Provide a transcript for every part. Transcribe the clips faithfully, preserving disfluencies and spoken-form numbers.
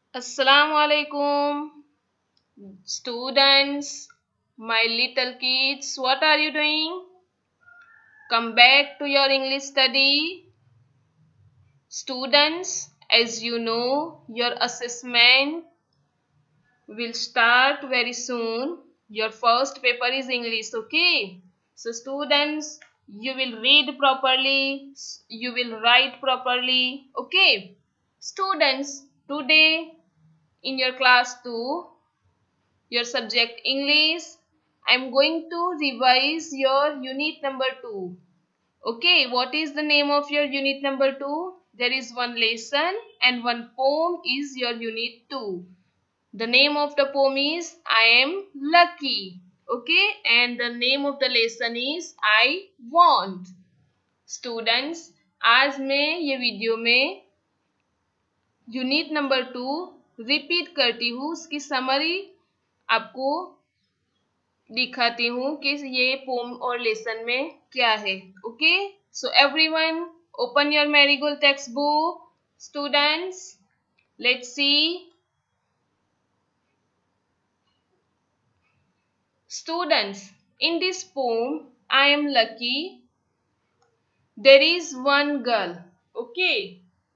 Assalamu alaikum, students, my little kids. What are you doing? Come back to your English study. Students, as you know, your assessment will start very soon. Your first paper is English, okay? So, students, you will read properly, you will write properly, okay? Students, today in your class two, your subject English, I'm going to revise your unit number two. Okay, what is the name of your unit number two? There is one lesson and one poem is your unit two. The name of the poem is I am lucky. Okay, and the name of the lesson is I want. Students, आज मैं ये video में unit number two repeat करती हूँ, उसकी summary आपको दिखाती हूँ कि ये पोम और लेसन में क्या है. Okay, so everyone open your Marigold textbook. Students, let's see. Students, in this poem I am lucky, there is one girl. Okay,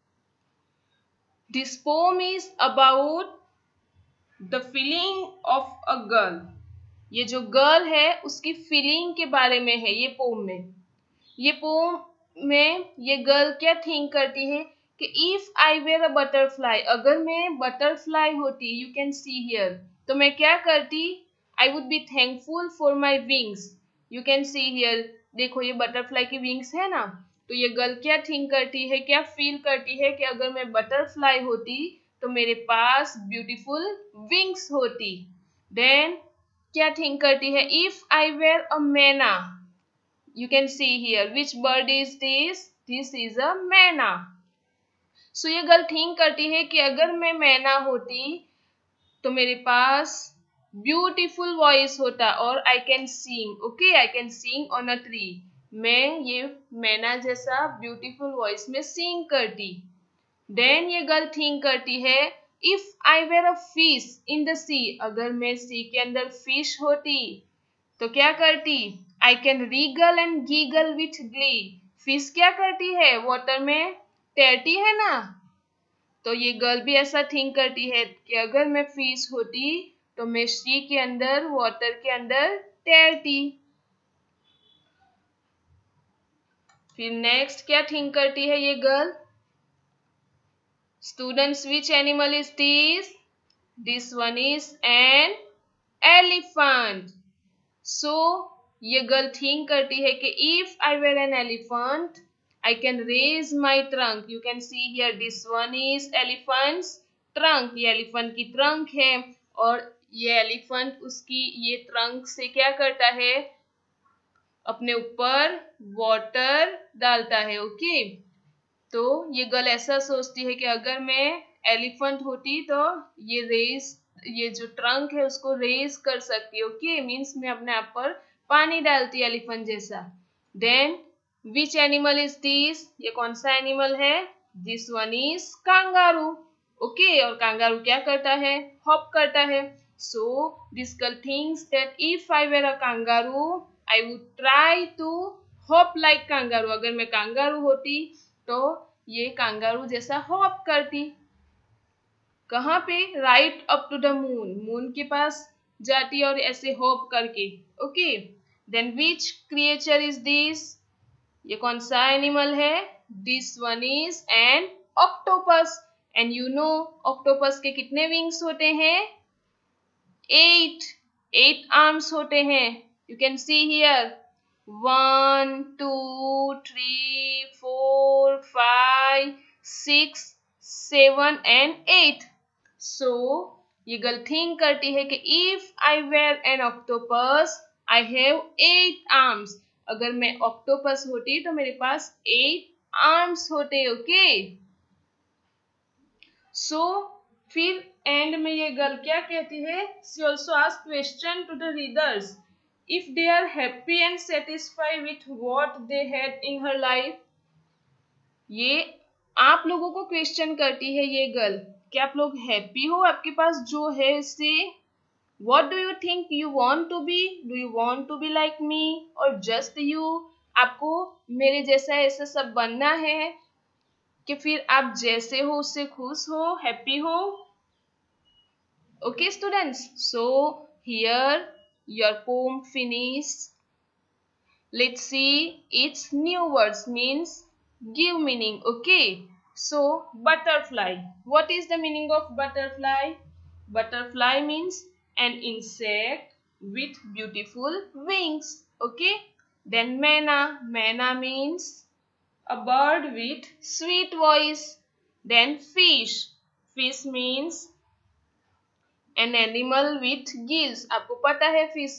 this poem is about the feeling of a girl. ये जो girl है उसकी feeling के बारे में है ये pome में. ये पोम में ये गर्ल क्या थिंक करती है कि if I were a butterfly, अगर मैं बटरफ्लाई होती, यू कैन सी हियर, तो मैं क्या करती. I would be thankful for my wings. You can see here, देखो ये बटरफ्लाई की विंग्स है ना. तो ये गर्ल क्या थिंक करती है, क्या फील करती है कि अगर मैं बटरफ्लाई होती तो मेरे पास ब्यूटीफुल विंग्स होती. देन क्या थिंक करती है, इफ आई वेयर अ मैना, you can see here which bird is this. This is a myna. So so, ये गर्ल थिंक करती है कि अगर मैं मैना होती तो मेरे पास ब्यूटीफुल वॉइस होता और I can sing. Okay, I can sing on a tree. मैं ये मैना जैसा ब्यूटीफुल वॉइस में सिंग करती. देन ये गर्ल थिंक करती है, if I were a fish in the sea, अगर मैं सी के अंदर फिश होती तो क्या करती. I can wriggle and giggle with glee. Fish क्या करती है, वाटर में तैरती है ना. तो ये गर्ल भी ऐसा थिंक करती है कि अगर मैं फिश होती तो मैं सी के अंदर, वाटर के अंदर तैरती. फिर नेक्स्ट क्या थिंक करती है ये girl. Students, which animal is this. This one is an elephant. So ये गर्ल थिंक करती है कि if I were an elephant I can raise my trunk. You can see here this one is elephant's trunk. ये elephant की trunk है और ये elephant उसकी ये ट्रंक से क्या करता है, अपने ऊपर वाटर डालता है. ओके, तो ये गर्ल ऐसा सोचती है कि अगर मैं एलिफेंट होती तो ये रेस, ये जो ट्रंक है उसको रेस कर सकती है. ओके, मीन्स मैं अपने आप पर पानी डालती एलिफेंट जैसा. Then which animal is this, ये कौन सा एनिमल है. This one is kangaroo. Okay, और कांगारू क्या करता है, हॉप करता है. So this girl thinks that if I were a kangaroo I would try to hop like kangaroo. अगर मैं कांगारू होती तो ये कांगारू जैसा हॉप करती. कहाँ पे, right up to the moon, moon के पास जाती और ऐसे हॉप करके. Okay, then which creature is this, ये कौन सा एनिमल है. This one is an octopus. And you know octopus के कितने विंग्स होते हैं, एट. एट आर्म्स होते हैं. You can see here one two three four five six seven and eight. So ये गर्ल थिंक करती है कि if I were an octopus I have eight arms. अगर मैं ऑक्टोपस होती तो मेरे पास एट आर्म्स होते. ओके, सो फिर एंड में ये गर्ल क्या कहती है, she also ask question to the readers if they are happy and satisfied with what they had in her life. ये आप लोगों को क्वेश्चन करती है ये गर्ल क्या आप लोग हैप्पी हो आपके पास जो है इससे? What do you think you want to be? Do you want to be like me or just you? आपको मेरे जैसा ऐसा सब बनना है कि फिर आप जैसे हो उससे खुश हो, हैप्पी हो? Okay, students. So here your poem finished. Let's see its new words means give meaning. Okay. So butterfly. What is the meaning of butterfly? Butterfly means an insect with beautiful wings. Okay. Then manna. Manna means a bird with sweet voice. Then fish. Fish means an animal with gills. आपको पता है fish.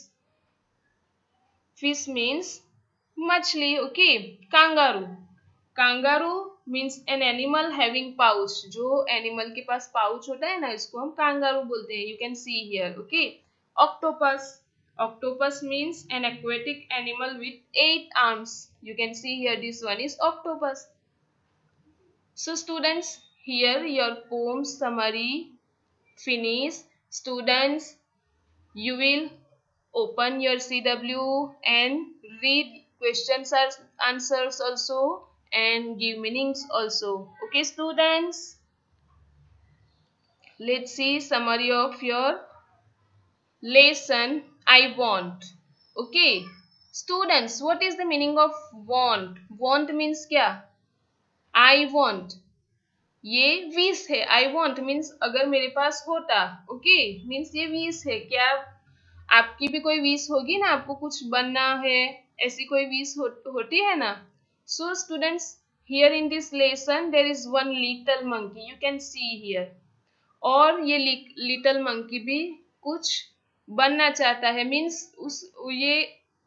Fish means मछली. Okay. Kangaroo. Kangaroo means an animal having pouch. जो animal के पास pouch होता है ना, इसको हम kangaroo बोलते हैं. You can see here. Okay. Octopus. Octopus means an aquatic animal with eight arms. You can see here this one is octopus. So students, here your poem summary finish. Students, you will open your C W and read questions and answers also and give meanings also. Okay students, let's see summary of your lesson I want. Okay students, what is the meaning of want? Want means क्या? I want. ये wish है. I want means अगर मेरे पास होता. Okay means ये wish है. क्या आपकी भी कोई विश होगी ना, आपको कुछ बनना है, ऐसी कोई विश हो, होती है ना. So students, here in this lesson there is one little monkey. You can see here. और ये लिटिल मंकी भी कुछ बनना चाहता है. मीन्स उस ये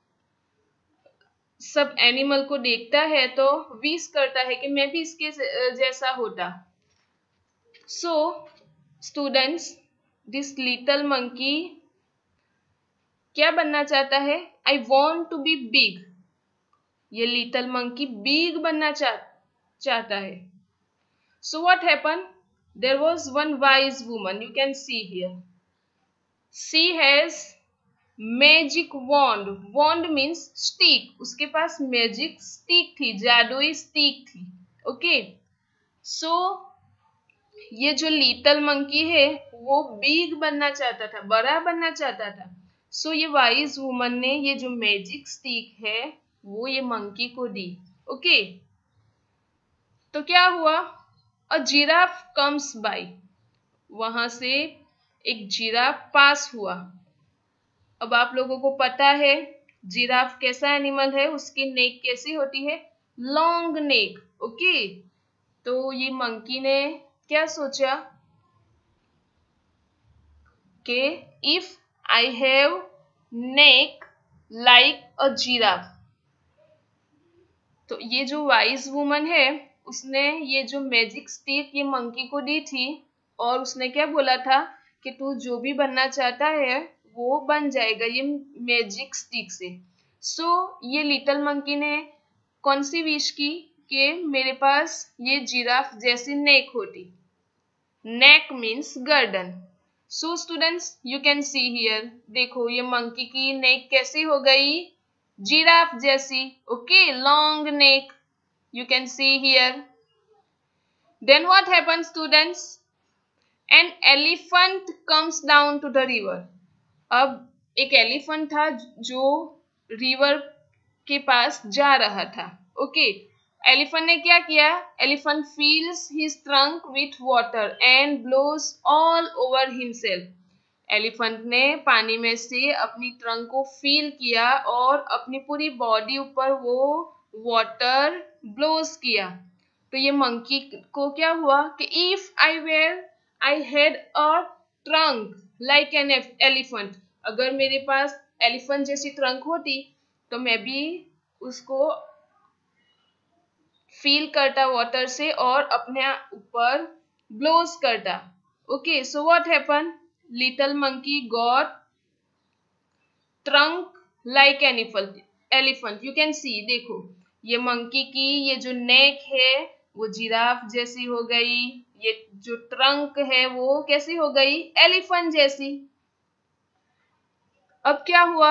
सब एनिमल को देखता है तो विश करता है कि मैं भी इसके जैसा होता. So students, this little monkey क्या बनना चाहता है? I want to be big. ये लिटिल मंकी बिग बनना चाह, चाहता है. So what happen? There was one wise woman. You can see here. She has magic wand. Wand means stick. उसके पास मैजिक स्टिक थी, जादुई स्टिक थी. ओके सो ये जो लिटिल मंकी है वो बिग बनना चाहता था, बड़ा बनना चाहता था. सो so, ये वाइज वुमन ने ये जो मैजिक स्टिक है वो ये मंकी को दी. Okay okay? तो क्या हुआ? A giraffe comes by. वहां से एक जिराफ पास हुआ. अब आप लोगों को पता है जिराफ कैसा एनिमल है, उसकी नेक कैसी होती है? Long neck. ओके तो ये मंकी ने क्या सोचा कि if I have neck like a giraffe. तो ये जो वाइज वुमन है उसने ये जो मैजिक स्टिक ये मंकी को दी थी और उसने क्या बोला था कि तू जो भी बनना चाहता है वो बन जाएगा ये मैजिक स्टिक से. सो so, ये लिटिल मंकी ने कौन सी विश की कि मेरे पास ये जिराफ जैसी नेक होती. नेक मीन्स गर्दन. So students, you can see here. देखो ये मंकी की नेक कैसी हो गई? जिराफ जैसी. Okay long neck. You can see here. Then what happen students? An elephant comes down to the river. अब एक एलिफेंट था जो रिवर के पास जा रहा था. ओके एलिफेंट ने क्या किया? Elephant fills his trunk with water and blows all over himself. Elephant ने पानी में से अपनी ट्रंक को फील किया और अपनी पूरी बॉडी ऊपर वो वाटर ब्लोज किया. तो ये मंकी को क्या हुआ कि if I were I had a trunk like an elephant. अगर मेरे पास एलिफेंट जैसी ट्रंक होती तो मैं भी उसको फील करता वाटर से और अपने ऊपर ब्लोज करता. Okay so what happen? Little monkey got trunk like an elephant. You can see. देखो ये मंकी की ये जो नेक है वो जिराफ जैसी हो गई. ये जो ट्रंक है वो कैसी हो गई, एलिफेंट जैसी। अब क्या हुआ,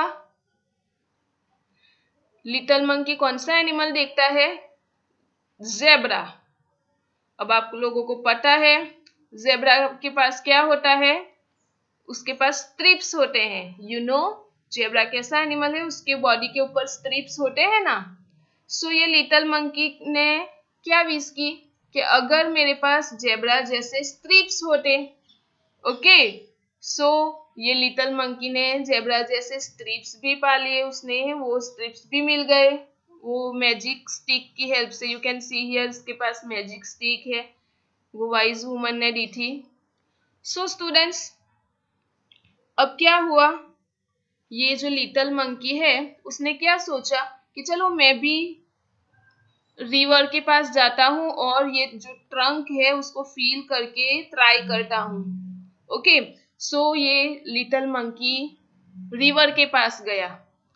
लिटिल मंकी कौन सा एनिमल देखता है, ज़ेब्रा। अब आप लोगों को पता है ज़ेब्रा के पास क्या होता है, उसके पास स्ट्रिप्स होते हैं। यू नो ज़ेब्रा कैसा एनिमल है, उसके बॉडी के ऊपर स्ट्रिप्स होते हैं ना। सो so, ये लिटिल मंकी ने क्या विश की कि अगर मेरे पास ज़ेब्रा जैसे स्ट्रिप्स होते। ओके, सो ये लिटिल मंकी ने ज़ेब्रा जैसे स्ट्रिप्स भी पा लिए, उसने वो स्ट्रिप्स भी मिल गए वो मैजिक स्टिक की हेल्प से। यू कैन सी हियर इसके पास मैजिक स्टिक है, वो वाइज वुमन ने दी थी। सो so, स्टूडेंट्स अब क्या हुआ, ये जो लिटिल मंकी है उसने क्या सोचा कि चलो मैं भी रिवर के पास जाता हूँ और ये जो ट्रंक है उसको फील करके ट्राई करता हूँ। ओके, सो ये लिटिल मंकी रिवर के पास गया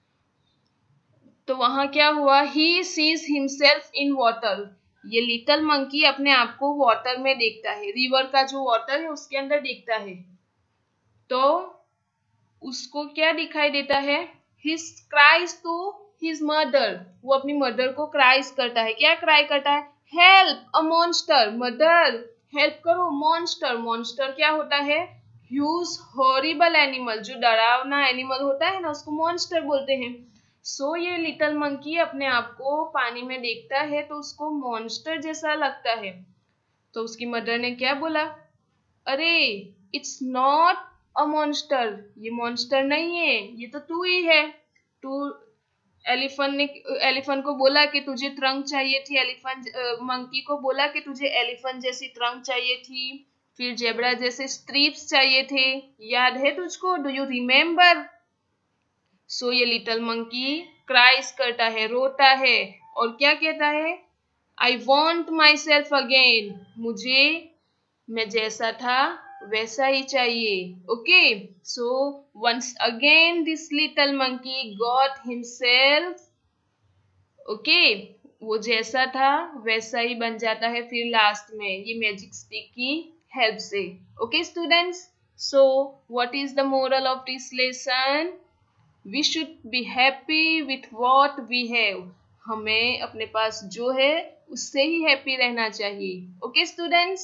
तो वहां क्या हुआ, he sees himself in water. ये लिटिल मंकी अपने आप को वाटर में देखता है, रिवर का जो वाटर है उसके अंदर देखता है। तो उसको क्या दिखाई देता है, he cries to his mother. वो अपनी मदर को क्राइज करता है, क्या क्राई करता है, help a monster, mother help करो, मॉन्स्टर। मॉन्स्टर क्या होता है, ह्यूज हॉरिबल एनिमल, जो डरावना एनिमल होता है ना उसको मॉन्स्टर बोलते हैं। सो so, ये लिटिल मंकी अपने आप को पानी में देखता है तो उसको मॉन्स्टर जैसा लगता है। तो उसकी मदर ने क्या बोला, अरे इट्स नॉट अ मॉन्स्टर, ये मॉन्स्टर नहीं है, ये तो तू ही है। तू एलिफेंट ने एलिफेंट को बोला कि तुझे ट्रंक चाहिए थी, एलिफेंट मंकी को बोला कि तुझे एलिफेंट जैसी ट्रंक चाहिए थी, फिर जेब्रा जैसे स्ट्रिप्स चाहिए थे, याद है तुझको, डू यू रिमेम्बर। सो ये लिटिल मंकी क्राइज करता है, रोता है और क्या कहता है, I want myself again, मुझे मैं जैसा था वैसा ही चाहिए। Okay, so once again this little monkey got himself, okay, वो जैसा था वैसा ही बन जाता है फिर लास्ट में ये मैजिक स्टिक की हेल्प से। Okay students, so what is the moral of this lesson, we should be happy with what we have. हमें अपने पास जो है उससे ही हैप्पी रहना चाहिए। Okay students,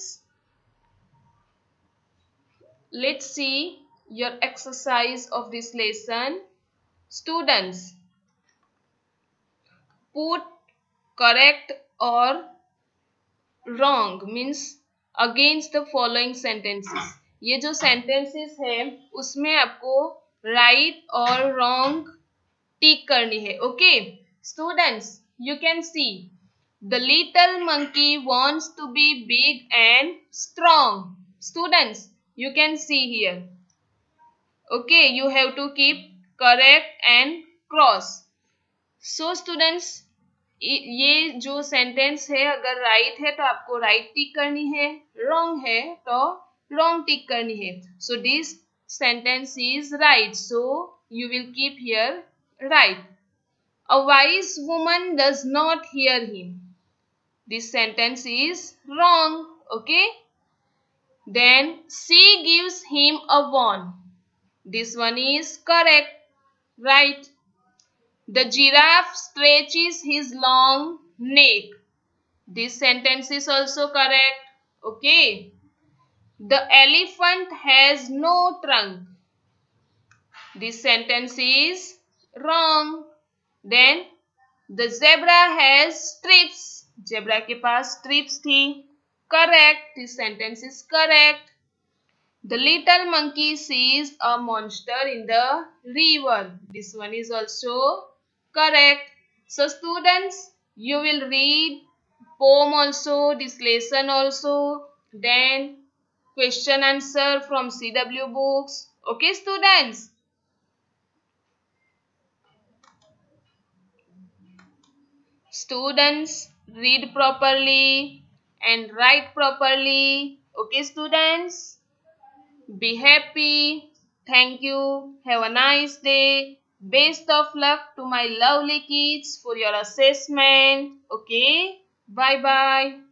let's see your exercise of this lesson. Students, put correct or wrong means against the following sentences. ये जो sentences है उसमें आपको right और wrong टिक करनी है। Okay students, you can see the little monkey wants to be big and strong. Students, you can see here. Okay, you have to keep correct and cross. So students, ये जो sentence है अगर right है तो आपको right टिक करनी है, wrong है तो रॉन्ग टिक करनी है। So this sentence is right, so you will keep here right. A wise woman does not hear him. This sentence is wrong. Okay. Then she gives him a wand. This one is correct. Right. The giraffe stretches his long neck. This sentence is also correct. Okay. The elephant has no trunk. This sentence is wrong. Then the zebra has strips. Zebra के पास strips थी. Correct. This sentence is correct. The little monkey sees a monster in the river. This one is also correct. So students, you will read poem also, this lesson also, then question answer from C W books. Okay students. Students, read properly and write properly. Okay students, be happy. Thank you. Have a nice day. Best of luck to my lovely kids for your assessment. Okay, bye bye.